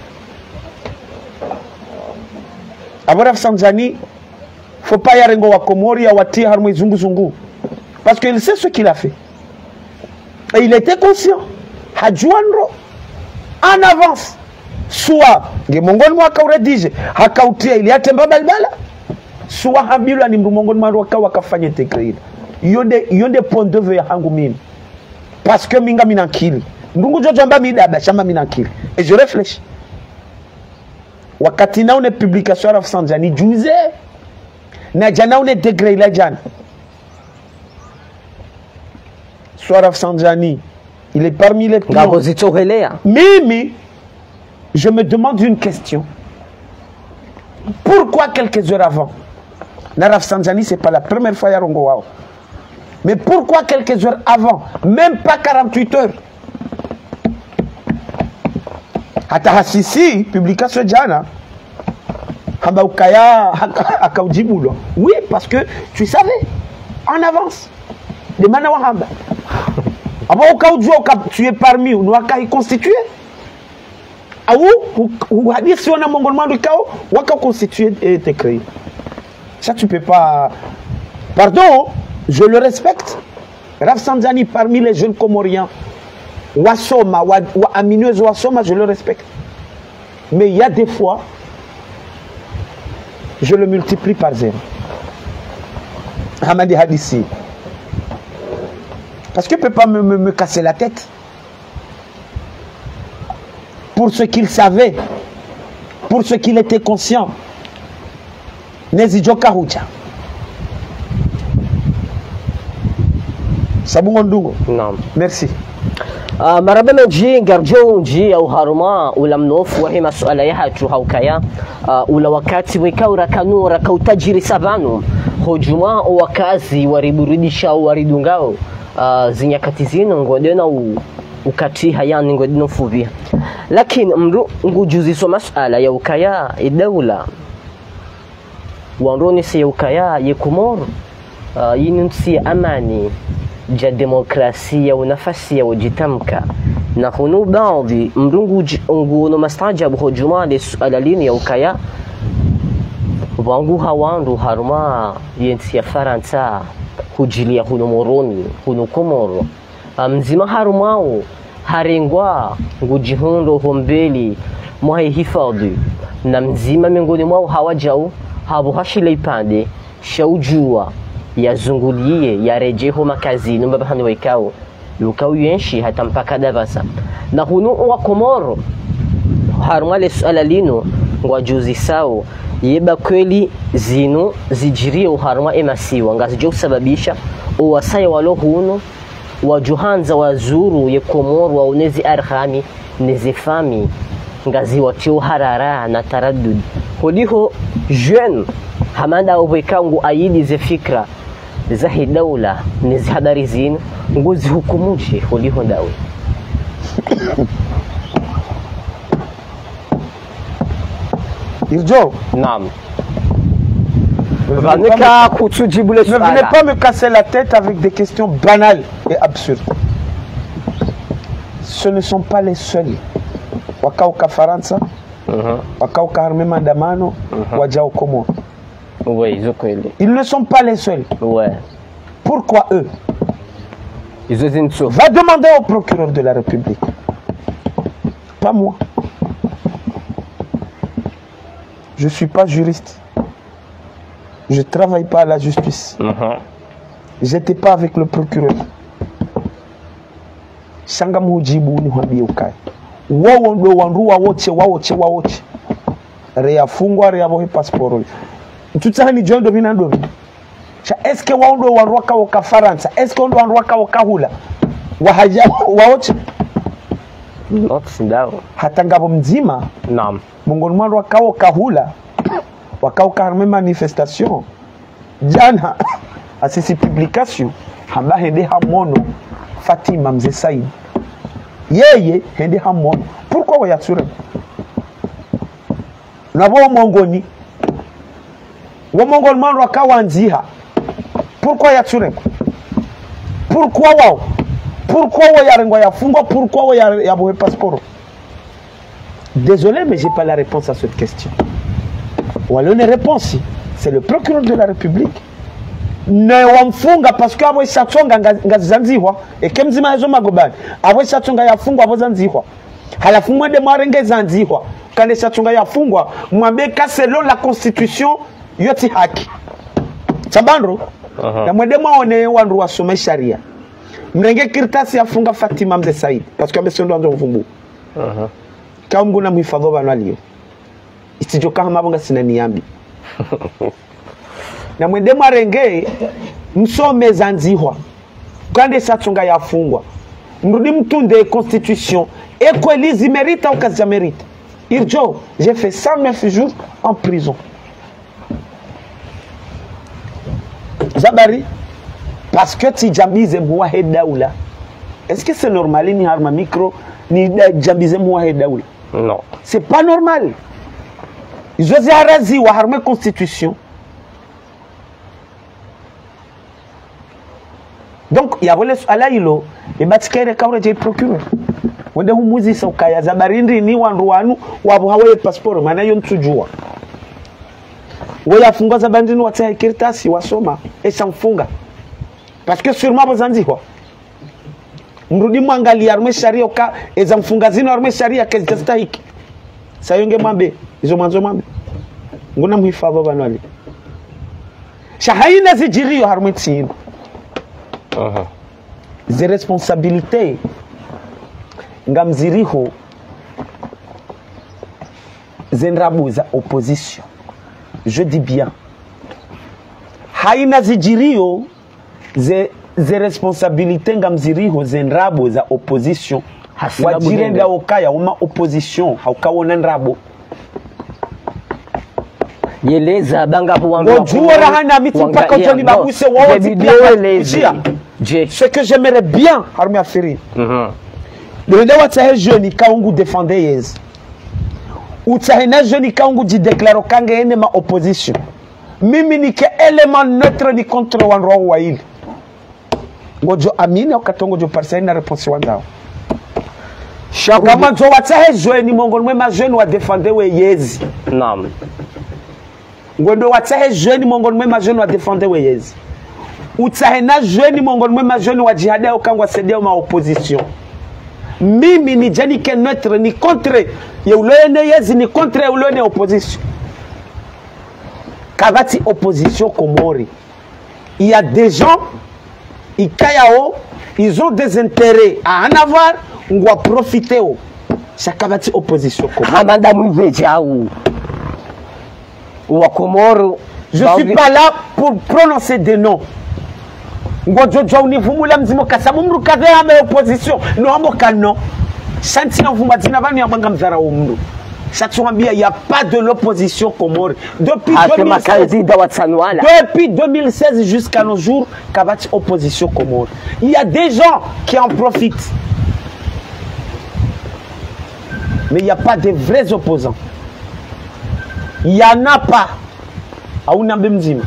Abo Rafsanjani, il ne faut pas y aller à Komori, à Wati, à Zungu Zungu. Parce qu'il sait ce qu'il a fait. Et il était conscient. Hadjouanro, en avance. Soit, il y a un rédige, il y a un balbala. Soit, il y a un intégré. Il y a des points de vue à Hangumine. Parce que Minga Minankili. Et je réfléchis. Wakati na une publication Rafsanjani juze na jana une degré la jana soit Rafsanjani il est parmi les pions. Mimi, je me demande une question. Pourquoi quelques heures avant na Rafsanjani c'est pas la première fois ya rongo wao, mais pourquoi quelques heures avant, même pas quarante-huit heures hata hasisi publication jana hamba ukaya akaujibulo. Oui, parce que tu savais en avance de mana wa hamba abo ukaujua tu es parmi nous akai constitué au ou hadisi wana mongolmando ikao waka constitué et créé. Ça tu peux pas. Pardon, je le respecte. Rafsanjani parmi les jeunes Comoriens Wasoma, wa, wa Amineuse Wasoma, je le respecte. Mais il y a des fois, je le multiplie par zéro. Hamadi Hadissi. Parce qu'il ne peut pas me, me, me casser la tête. Pour ce qu'il savait, pour ce qu'il était conscient. Nezijo Kahucha. Sabungondungo. Non. Merci. Uh, maraba menji ngarjo nji au haruma ula mnofu wahi masuala ya hatu haukaya uh, ula wakati wikau rakanu rakau tajiri sabanu hojuma wakazi wariburudisha waridungao uh, zinyakati zino ngodena u, ukati hayani ngodena fuvia lakini mru ngujuzi so masuala ya ukaya idawla wanroni si ya ukaya yekumoro uh, yinunsi amani ja demokrasia unafasi ya ujitamka na hunu baadhi mrungu nguno mastajabu hojumale suala lini ya ukaya wangu hawandu haruma yensi ya Faransa hujilia hunu moroni hunu komoro mzima harumao harengwa ngujihundo hombeli mwahi hifadhi na mzima miongoni mwao hawajau habu hashile ipande shaujua yazungulie yarejeho makazini mbabahani waikao yukao yenshi hata mpaka Davasa na hunu wa Komoro harumale suala lino ngwajuzi sao yeba kweli zinu zijirie uharuma emasiwa ngazijo kusababisha uwasaya walo huno wajuhanza wazuru ye Komoro waunezi arhami nezefami ngazi watio harara na taraddud holiho jeune hamanda uwekangu ayidi ze fikra zahi daula nizi habari zinu nguzi hukumushi holiho daula. Irjo, naam. Ne venez pas me casser la tête avec des questions banales et absurdes. ce ne sont pas les seuls. Wakauka Faransa, Mhm. wakauka armée maandamano, Mhm. wajao Komoro. Oui, ils ont kweli. Ils ne sont pas les seuls. Ouais. Pourquoi eux? Ils ont une sauce. Va demander au procureur de la République. Pas moi. Je ne suis pas juriste. Je ne travaille pas à la justice. Mhm. Je n'étais pas avec le procureur. Shanga mujibu ni hambie ukai. Wao ndo wanrua wote waoche waoche. Rea fungwa rea bohe passport. Tutani jondo binando. Cha eske wao ndo wanrua ka oka Faransa. Eske ndo wanrua ka oka hula. Wahaja waoche. Not sindao. Hata ngabo mzima Naam. mongoni mwa waka oka hula. Waka oka arme manifestation. Jana asisi publication hamba hende hamono Fatima Mzee Said. Yeye hende hamono. Pourquoi wayatsure? Nabo mongoni. Wa mongoni mwa waka wanziha. Pourquoi yatsure? Pourquoi wao? Pourquoi wayarengwa yafungwa? Pourquoi wayabohe passeport? Désolé, mais j'ai pas la réponse à cette question. Ou alors une réponse, c'est le procureur de la République. Ne wamfunga parce que abo shatonga ngazanzihwa ekemzima hizo magobani abo shatonga yafungwa abo zanzihwa halafu mwende mwarenge zanzihwa kande shatonga yafungwa mwambie ka selon la constitution yoti haki chabandro uh -huh. Na mwende mwaone wandu wasome sharia mrenge kirtasi yafunga Fatima Mzee Said parce que abesondo ndo mvumbu uh -huh. Ka mguna muhifadho banalio istijoka hamabonga sinaniambi na mwende marenge msome zanzihwa kande satunga yafungwa mrudi mtunde constitution ekwelizi mérite ou kazi mérite irjo j'ai fait cent neuf jours en prison Zabari parce que ti jambize mwa hedaula est-ce que c'est normal ni harma micro ni jambize mwa hedaula? Non, c'est pas normal. Ils ont arazi wa harma constitution. Donc il y a volé ala ilo e batikere kawre je procureur wende humuzi saukaya Zabarindi ni wandu wanu wabo hawe passport maana yo ntujua weya funga Zabarindi watsa kirtasi wasoma esha mfunga parce que sûrement bazanzihwa mrudi mwangalia arme sharia ka eza mfunga zino arme sharia kezi tastahiki sayonge mwambe izo mwanzo mwambe nguna muhifadho banwali shahaina zijirio harme tsino. Uh-huh. Des responsabilités ngamziriho zenrabuza opposition. Je dis bien haina zijirio ze ze responsabilités ngamziriho zenrabuza opposition. Wajirenda okaya uma opposition haukawona nrabo yeleza banga po wangu wajua hana mitu paka toni babuse wao video ce que j'aimerais bien armée afiri mhm le dewa tsahe jeune kaungu défendre yes ou tsahe na jeune kaungu di déclare kanga ene ma opposition mimi ni ke element neutre ni contre wan ro wa ile ngojo amina ukatongo jo parcelle na réponse wandao kama jo watsahe jeune mongol mwema jeune wa défendre we yezi naam ngondo watsahe jeune mongol mwema jeune wa défendre we yezi utahena jeune mongol mwema jeune wa jihada okangwa sedia ma opposition mimi ni jani ke neutre ni contre ya ulone yezi ni contre ulone opposition kabati opposition Komori il y a des gens ikayao ils ont des intérêts à en avoir on doit profiter au sakabati opposition Komori hamanda mwejaou wa Komoro. Je ne suis pas là pour prononcer des noms. Ngojojo univumula mzimo kasabu mru kadhe ame opposition no ambo kano shanti na vumba dina bani ya banga mzara umru Chatuambia il y a pas de l'opposition Komori depuis deux mille seize depuis deux mille seize jusqu'à nos jours kabati opposition Komori il y a des gens qui en profitent mais il n'y a pas de vrais opposants il y en a pas auna mbemzima.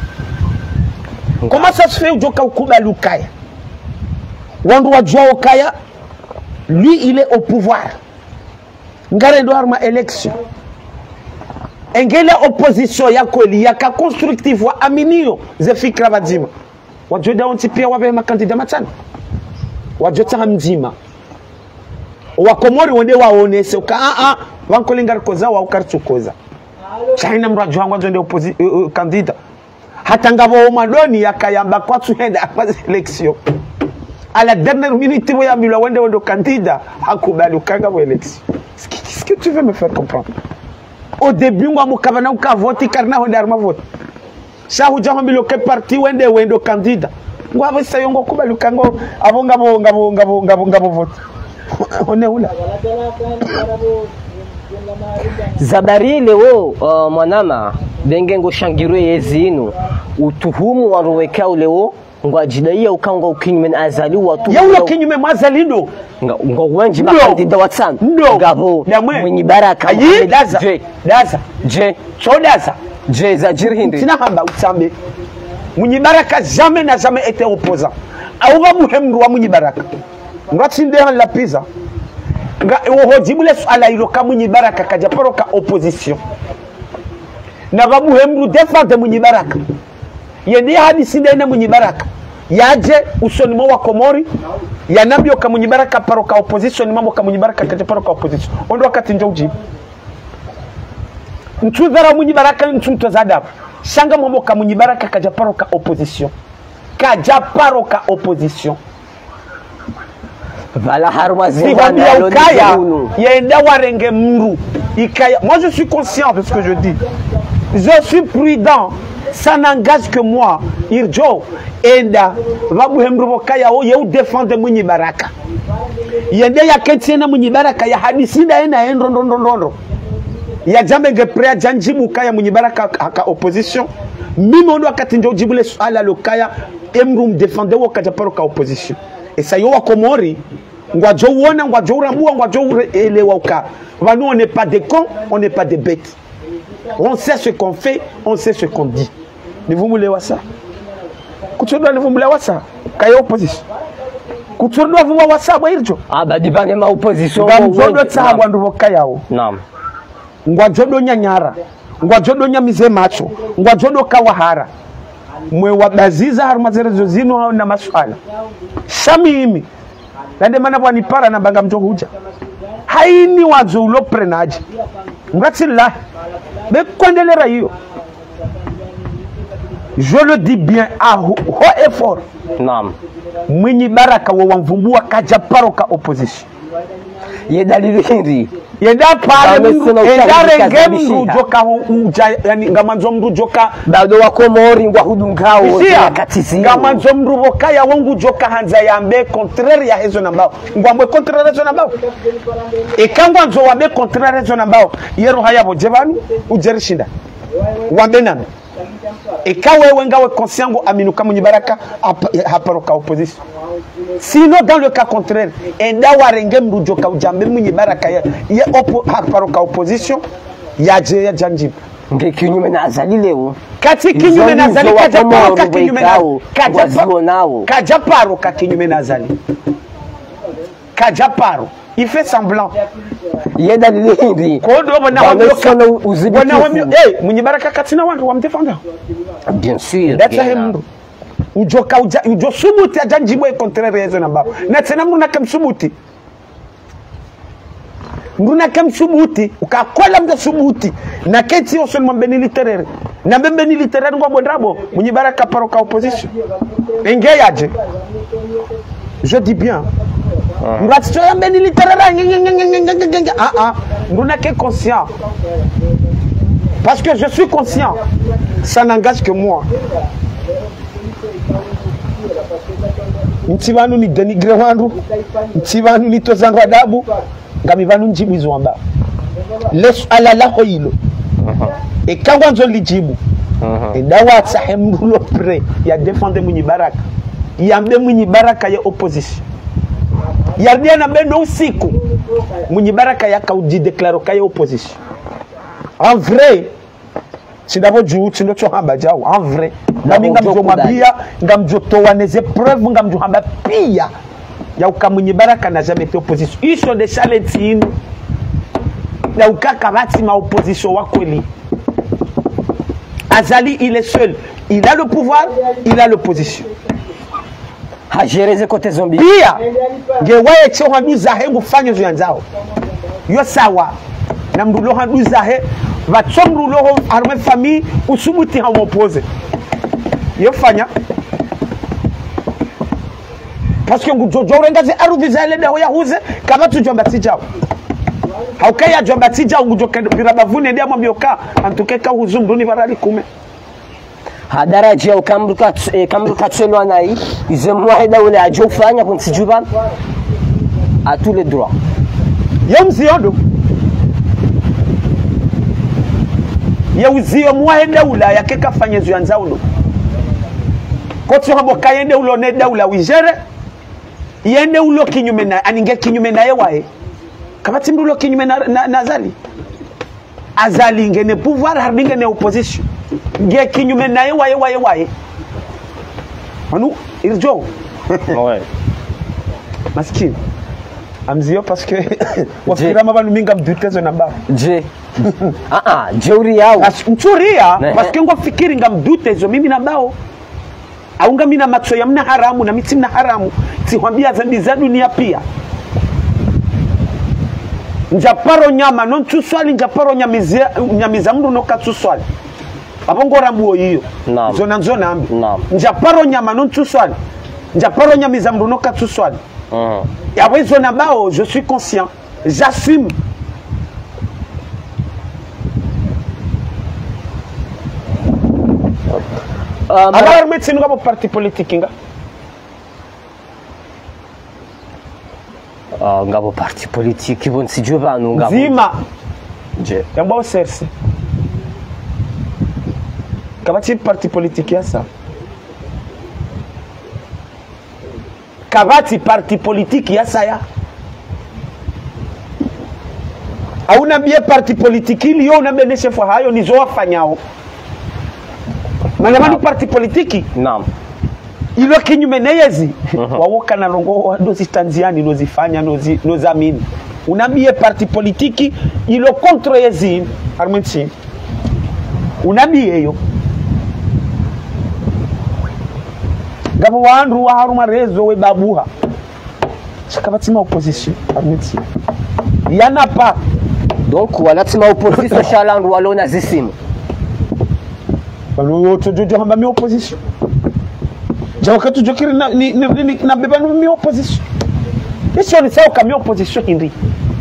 Comment ça se fait ujoka ukubali ukaya? Wandu wajua ukaya lui il est au pouvoir ngare ndo harma election engele opposition ya kweli yaka constructive wa aminio ze fikra bazima wajoda onti pia wabe makandida matano wajota mzima wakomori wende waonese uka a a wankolinga koza wa ukarchukoza China mraju wangu ndio opposition uh, uh, kandida hata ngabo madoni yakayamba kwa tuenda kwa election à la dernière minute wo yambilwa wende wende kandida hakubali ukanga wa election. Qu'est-ce que tu veux me faire comprendre? Au début ngwa mukabana uka vote karna wende arma vote sa huja hambilo ke parti wende wende kandida ngwa bese yongo kubali ukango abonga bo ngabo ngabo ngabo ngabo vote one ula Zabari leo uh, mwanama denge ngo shangirwe yezinu utuhumu waroweka leo ngo ajidaia ukanga ukinyume azali watu yawo kinyume mazalido ngo wenji makandida watsan ngabo mwenye baraka ayi daza je daza je chodaza je za jirhindi tina hamba utsambe mwenye baraka jamais n'a jamais été opposant auga muhemru wa mwenye baraka ngwatsinde la pizza nga wohojibule swala ilo kama mwenye baraka kaja paroka opposition na babu hemru defende mwenye baraka yende hadisi ndene mwenye baraka yaje usoni mwa wa Komori yanabyo kama mwenye baraka paroka opposition mambo kama mwenye baraka kaja paroka opposition ondo wakati njo ujibu mtudhara mwenye baraka mtutazada shanga mambo kama mwenye baraka kaja paroka opposition kaja paroka opposition Vala harmazi ukaya yenda warenge mru ikaya. Moi je suis conscient de ce que je dis, je suis prudent, ça n'engage que moi irjo enda vabu hemru kaya o yeu défendre mwenye baraka yende ya ketiena mwenye baraka ya hadisi nda enda endo ndo ndo ndo ya jambe ngeprea janjibu kaya mwenye baraka aka opposition mimi ndo akati ndio jibule swala lokaya emru mdefende wo kaja paroka opposition. Et ça yo wa Komori ngwajo wona ngwajo rambua ngwajo elewa uka vanu on n'est pas des cons, on n'est pas des bêtes, on sait ce qu'on fait, on sait ce qu'on dit. Ne vous voulez voir ça kutodo ne vous voulez voir ça kayo opposition kutodo vous voir ça ba irjo ah ba dibange ma opposition ngwajo tsa ngwandu bokayao naam ngwajo do nyanyara ngwajo do nyamize macho ngwajo do kawahara mwe wabaziza harumazerezo zinu na maswala shamimi nande mana bwani para na banga mjo huja haini wazo ulo prenaji ngatilla be kondelera hiyo. Je le dis bien à haut et fort. Naam. Mwenye baraka wa wamvumbua kaja paroka opposition. Yedalili hindi. Yenda pale mru enda renge mru joka uja yani ngamanzo mru joka bado wa Komori ngwa hudungao katizi ngamanzo mru bokaya wangu joka hanza yambe contraire ya hezo nambao ngwamwe contraire hezo nambao ekangwa nzo wambe contraire hezo nambao yero haya bojebanu ujerishinda wambe nana ekawe wengawe consciengo aminuka mwenye baraka haparoka opposition. Sinon dans le cas contraire enda warenge mru joka ujambe mwenye baraka ya ye opo haparoka opposition yaje ya janjib nge kinyume na azali leo kati kinyume na azali kaja paroka kinyume na kaja nao kaja paroka kinyume na azali kaja paro il fait semblant yeda lindi kodo bana wamyo bana wamyo eh mwenye baraka katina wangu wamdefenda bien sûr that's him ujoka uja ujo subuti ajanjibu e contraire yezo na baba na tena muna kamsubuti muna kamsubuti ukakola mda subuti na keti oson mbeni literaire na mbeni literaire ngwa bondrabo mwenye baraka paroka opposition engeyaje. Je dis bien ngratso ya mbeni literaire ah ah muna ke conscient parce que je suis conscient ça n'engage que moi. Mtibanu ni denigre wandu mtibanu ni tozangwa adabu ngamivanu njibu izo amba lesu ala laho hilo e kangwa nzo lijibu e dawa tsahemrulo pre ya defende mwenye baraka yambe mwenye baraka ya opposition yardia na beno usiku mwenye baraka ya kaudi declaro kaya opposition en vrai sindavo juu sindo chohamba jao en vrai nami ngamjo mabia ngamjo toa neze preuve ngamjo hamba pia ya ukamunye baraka na jamais été opposition iso de chaletine ya ukaka bati ma opposition wa kweli azali il est seul il a le pouvoir il a l'opposition hajereze kote zombi pia ngewaye cho handu zahe ngufanye zyanzao yo sawa na mrulo handu zahe vatsomru lo arme famille usubuti ha m'oppose yo fanya parce que ngujojo rengaze arudhi za leda hoya huze kama tujomba tijao haukaya jomba tijao ngujoka birabavune ndia mwambioka antokeka huzumruni varali kume hadaraji au kamruka eh, kamruka tselwa nai izemwa heda ule ajofanya kunsijuba à tous les droits yo mziondo ya uzio mwaheda ula yakeka fanya zyanzao ndo koti habo kayende ulo neda ula wijere yende ulo kinyume na aninge kinyume na yewae kabati mdulo kinyume na, na, na azali azali ngene pouvoir hardinge ne opposition nge kinyume na yewae wae wae anu irjo ouais maskini amzio parce que wafira mabanu minga mdutezo na ba je ah ah jeuri yao mchuria parce que ngofikiri ngamdutezo mimi na bao aunga mina macho ya mna haramu na miti mna haramu tihwambia zambi za dunia pia njaparo nyama non tuswali njaparo nyamizia nyamiza mndu no katuswali abongora mbuo hiyo naam zona zona ambi naam njaparo nyama non tuswali njaparo nyamiza mndu no katuswali mm ya zona bao je suis conscient j'assume Um, alors médecine ngabo parti politique nga uh, ngabo parti politique bon si Dieu va nous ngabo zima je yamba serse kabati parti politique ya sa kabati parti politique ya sa ya auna bie parti politique ili yo na beneshe fwa hayo nizo wafanyao Maana parti politiki naam ilo kinyume na yezi wawoka na rongo wa dozi tanziani nozifanya nozi nozamini unambie parti politiki ilo contre yezi armenchi unambie yo gabo wandu wa haruma rezo we babuha chakabatima opposition armenchi yana pa donc walatima opposition shalandu walona zisimu balo tojojo hamba mi opposition jawa katu jokiri na ni ni na beba mi opposition isi ni sawa kama opposition hindi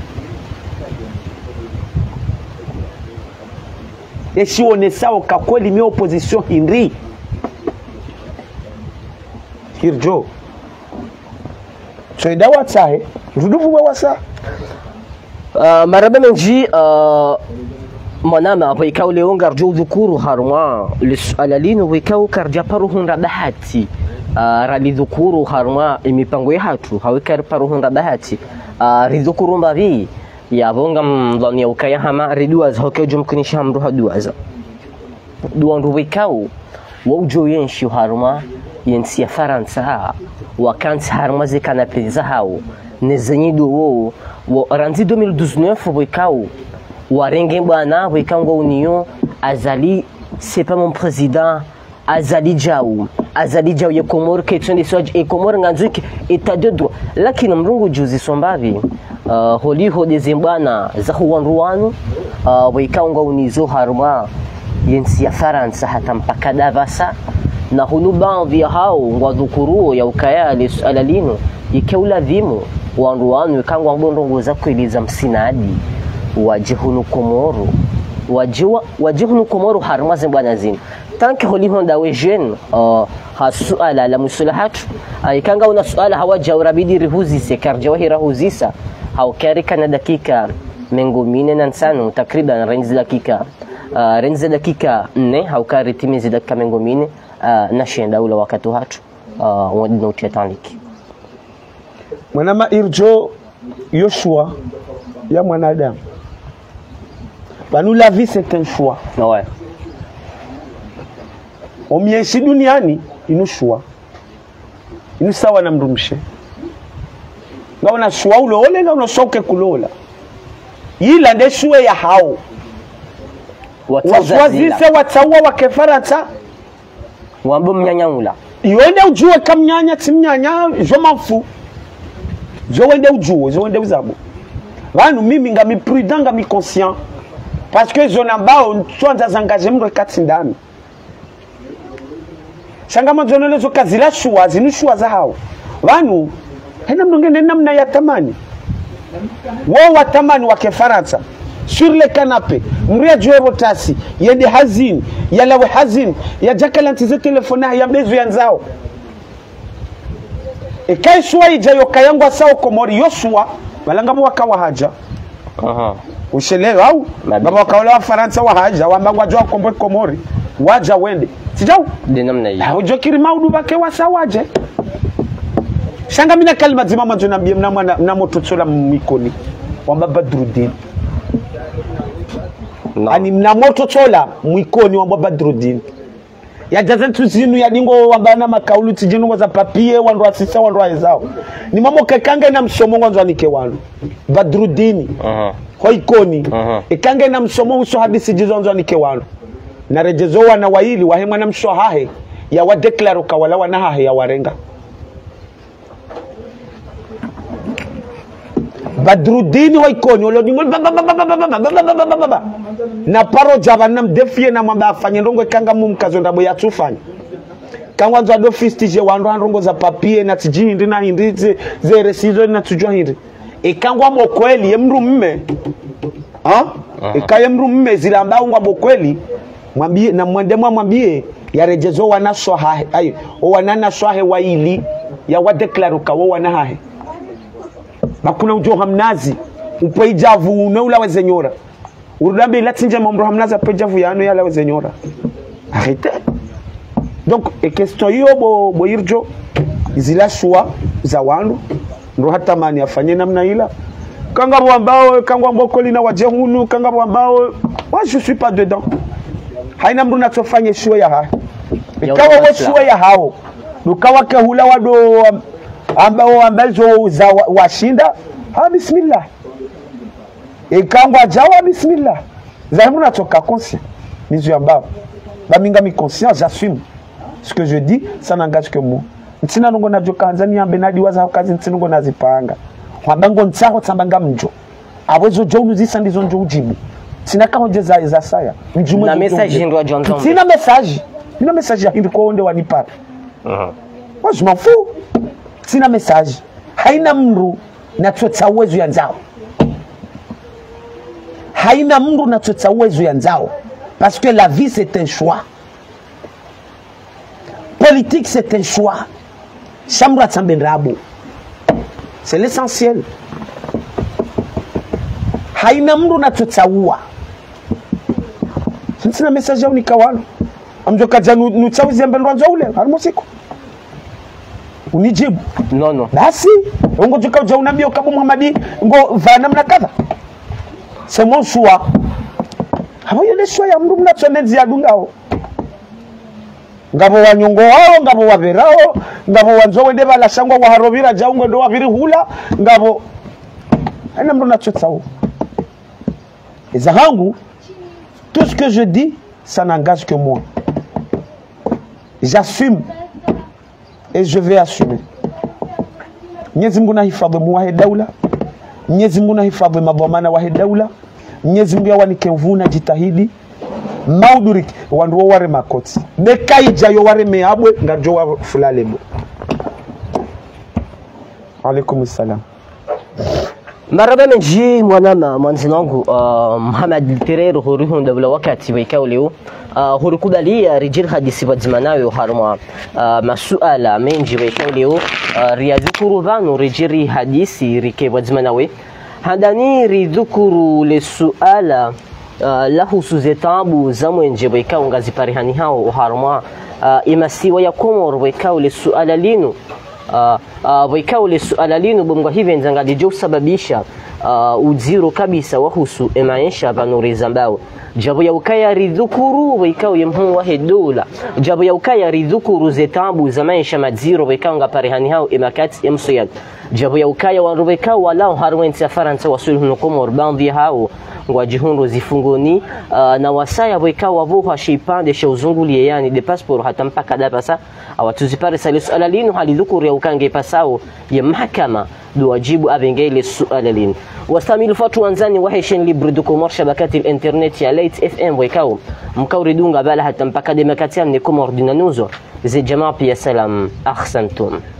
isi ni sawa kwa kweli mi opposition hindi hirjo so idawa tsahe ruduvu wa wasa uh, marabe menji uh, manama wikao leo ngarjo dhukuru harma alalino wikao karja paru hunda bahati uh, rali dhukuru harma imipango ya hatu hawikari paru hunda bahati uh, ridhukuru mbavi ya bonga mdhani ya ukaya hama riduaz hoke jumkunisha mru haduaza duandu wikao waujo yenshi harma yensi ya Faransa wakanti harma zikana peza hao nezenyido wo wa ranzi deux mille dix-neuf wikao warenge bwana wikango union azali c'est pas mon président azali jaou azali jaou ya Komoro question de soj et Komoro nganzuki état de droit lakini mrungu juzi sombavi uh, holiho de zimbana za huwanruanu uh, wikango unizo harma yensi ya Faransa hata mpaka Davasa na huluba vya hao ngwadhukuru ya ukayale alalino ikaula dhimu wanruanu wikango ngondongo za kuiliza msinadi wajihunu Komoro wajiwa wajihunu Komoro harmaze bwana zini tanki holi honda we jeune uh, ha suala la musulahatu ikanga una suala hawaja urabidi rihuzi sekarja wahira huzisa haukarika na dakika mengo mine na nsano takriban renzi dakika uh, renzi dakika nne haukari timizi dakika mengo mine uh, na shenda ula wakati hatu uh, wadino uchetanliki mwanama irjo Yoshua ya mwanadamu banu la vie c'est un choix ouais omieshi duniani inu choix inu sawa na mrumshe ngaona shwa ulole ngaona shoke kulola ila ndeshwe ya hao waswazise wataua wakefarata wambo mnyanyangula iwende ujue kamnyanya timnyanya jo mafu jo wende ujue jo wende uzabo vanu mimi nga mi prudent nga mi conscient parce que je n'ambao ntwanza zangaje mro kati ndani shangama zonele zo kazila shua zinu shua za hao vanu hena mnongene namna ya tamani wao watamani wakefarata sur le canapé mria jouer rotasi yende hazin yalawe hazin ya jakalantize telefona ya bezu yanzao e kai shua ijayo kayangwa sao komori yoshua balangamo wakawa haja aha ushelewa au baba wakaola wa Faransa wa haja wambangwa jwa kombo komori waja wende sijau de namna hii hajo kirima udu bake wasawaje shanga mina kalima zima mwanzo nambie mnamwa na mototsola mikoni wamba Badruddin no. Ani mna mototsola mwikoni wamba Badruddin ya jazen tuzinu ya dingo wambana makaulu tijinu za papie wandu asisa wandu aizao ni mamo kekange na msomo wanzu anike wandu Badruddin aha hoikoni uh-huh. Ikange na msomo uso hadisi jizonzo anike wandu na rejezo wana waili wahema na msho hahe ya wadeklaro kawala wana hahe ya warenga Badruddin hoikoni olodingo na paro java na mdefie na mwamba afanye ndongo kanga mumkazo ndabo ya tufanya kangwa nzo ado fistije wandu ndongo za papie na tijini ndi na hindi ze, ze resizo na tujua hindi ikangwa mokweli yemru mme ha uh-huh. Ikayemru mme zilamba ungwa mokweli mwambie na mwende mwambie ya rejezo wana swahe ayo wanana swahe waili ya wadeklaro kawo wana hahe makuna ujo hamnazi upeijavu uneula wezenyora urudambi latinje mambo hamnazi upeijavu yano yala wezenyora arrêtez donc e question yo bo bo irjo zila shwa za wandu ndo hata mani afanye namna ila kanga ambao kanga mbokoli na wajehunu kanga ambao moi je suis pas dedans haina mru na tofanye shwa ya ha ikawa wa shwa ya hao dukawa ke hula wado ambao ambazo za washinda ha bismillah ikangwa jawa bismillah za mru na toka conscient mizu ambao baminga mi conscient j'assume ce que je dis ça n'engage que moi ntina nungo na joka Tanzania benadi waza kazi ntinungo nazipanga wabango ntsaho tsambanga mjo awezo jo nuzisa ndizo njo ujibu tina kaonje za za saya mjumo na message ndo Johnson tina message mina message ya hindi ko onde wanipara aha moi je m'en fous tina message haina mru na tsotsa uwezo yanzao haina mru na tsotsa uwezo yanzao parce que la vie c'est un choix politique c'est un choix Chambre Tsambenrabo. C'est l'essentiel. Haina mru na tutsaua. Sina message ya unikawalo. Amjoka janu nutsawizi mbendwanzo ule harmosiko. Unijibu. No no. Basi, ngo joka ja unambia kama Muhammadi ngo vana mna kadha. C'est mon choix. Hapo yele choix ya mru mna tsonezi ya dungao. Ngabo wanyongo wao ngabo waverao ngabo wanzo wende bala shangwa wa harobira jaungo ndo waviri hula ngabo ana mro na tsotsawo ezahangu tout ce que je dis ça n'engage que moi j'assume et je vais assumer Mwenyezi Mungu na hifadhi muwahe daula Mwenyezi Mungu na hifadhi mabomana wa daula Mwenyezi Mungu yawanike mvuna jitahidi mauduriki wandu ware makoti nekaija yo ware meabwe ngajo wa fulalebo alaikum salam maraba menji mwanama mwanzinangu uh, Muhammad Terero horihu ndabula wakati waikao leo uh, horikubalia rijil hadisi wadzimanayo harma uh, masuala menji waikao leo uh, riyadhukuru vanu rijiri hadisi rike wadzimanawe handani ridhukuru le suala Uh, lahu suzetabu zamwenje weka ungaziparihani hao uharma uh, imasiwa ya komor weka ule suala linu uh, uh, weka ule suala linu bumga hivi nzangali jo sababisha uh, udziro kabisa wahusu emaisha vanuri zambao jabu ya ukaya ridhukuru wikao yemhu wahe dola jabu ya ukaya ridhukuru zetabu za maisha madziro wikao ngaparihani hao imakati emsuyad jabu ya ukaya wanrubekao walao harwen safaransa wasulu hunukumu urbandi hao ngwajihundu zifungoni uh, na wasaya wikao wavuha shipande shauzungulie yani de passport hata mpaka dapasa awatuzipare sali suala linu halidhukuru ya ukange pasao ya mahakama duwajibu abengele suala linu wastamilu fatu wanzani wahishen libre dukomor shabakati الانترنت يا ليت اف ام ويكاو مكوردونغا بالا حتى مبكا دي مكاتيام نيكم اوردينانوزو زي جماعه يا سلام احسنتم